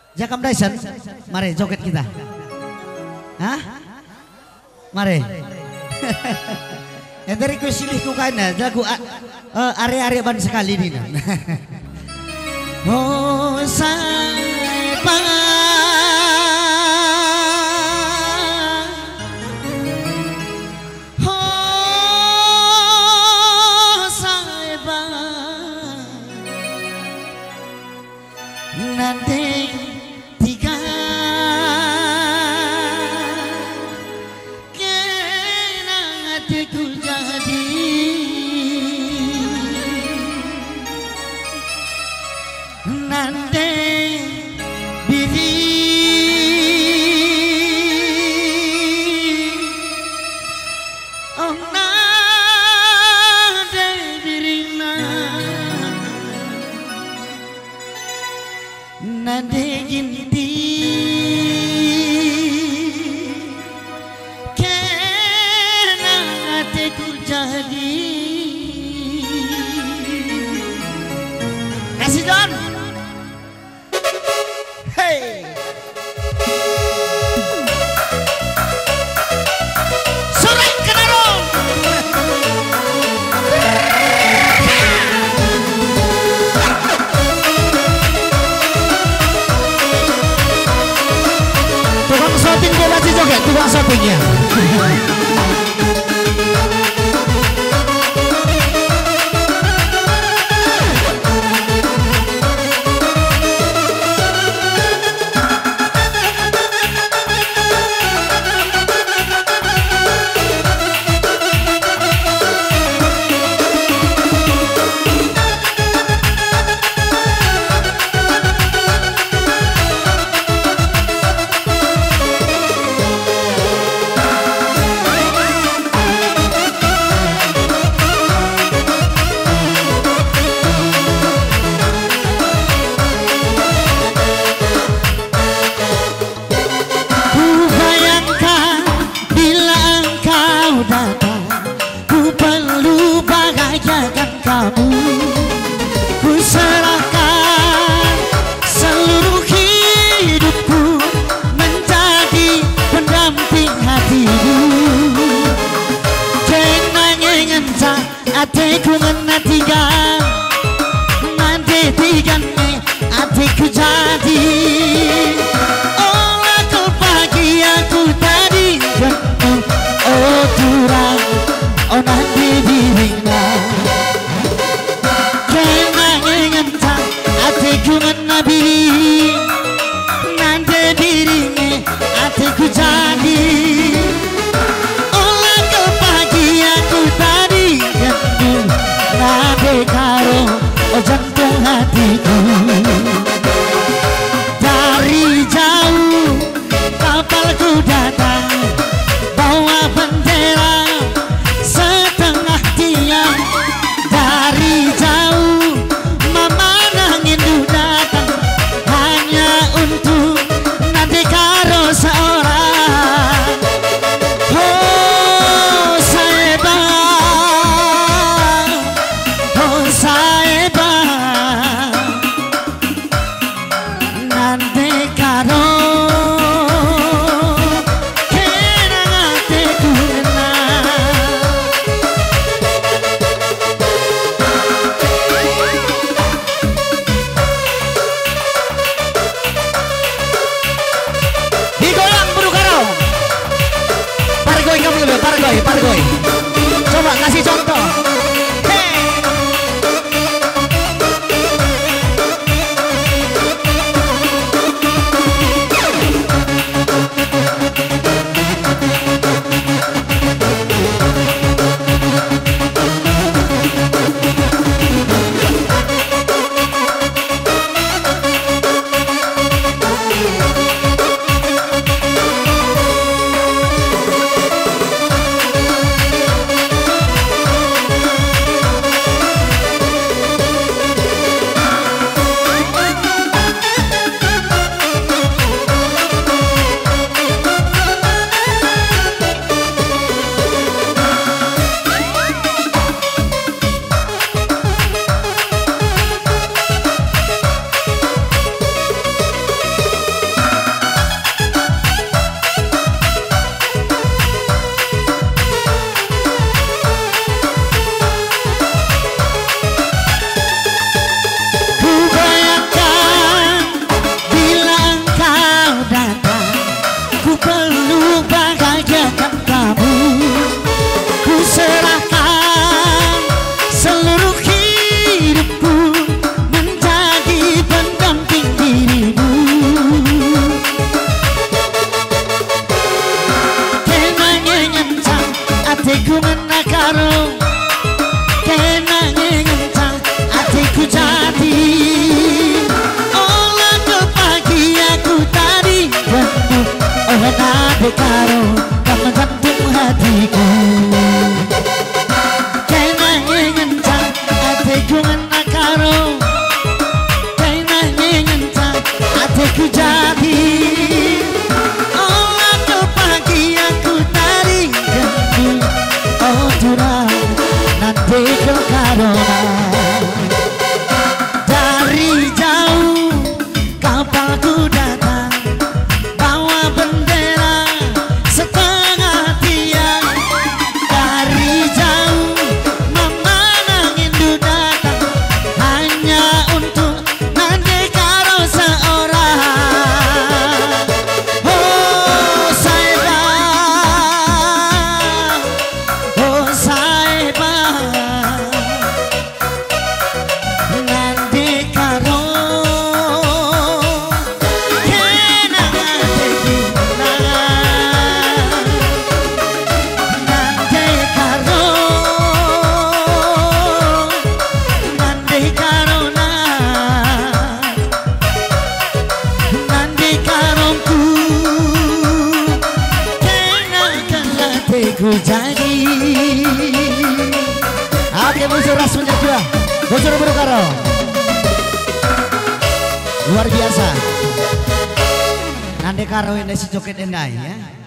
Jakam Dyson, mari joget kita. Hah? Mari. Yang dari kusilihku kana lagu area-area ban sekali ini. Oh sayang, oh sayang, nanti tiga kenang hatiku jadi nanti biri oh nanti birina nanti ginti kenang hatiku jadi kasih John. Hey. Sore kenarong. Tukang shooting dia lagi joget, tukang shootingnya. Ku serahkan seluruh hidupku menjadi pendamping hatimu. Kenang ngencak hatiku menatiga nanti tigane hatiku jadi. Oh aku pagi aku tadi penuh oh turang oh nanti dirinya. Hatiku menabiri nanti dirinya hatiku jadi. Olah kebahagiaanku tadi jantung nanti karo oh jantung hatiku. Dari jauh kapalku datang bawa bendera setengah tiang. Dari jauh untuk nanti karo seorang. Oh sayang, oh sayang, nanti karo kenang hatiku Pargoy, coba kasih contoh. nande karo kamu jantung hatiku kena ngencang hatiku ngena karo kena ngencang hatiku jadi oh aku pagi aku tari ganti oh curang nande karo dari jauh kapalku datang bawa bendera setengah tiang dari jauh memandang Indu datang hanya untuk nande karo seorang oh saibah nande karo ku jadi. Oke musuh ras menjadi musuh buru karo luar biasa nande karo ini si joget endai ya.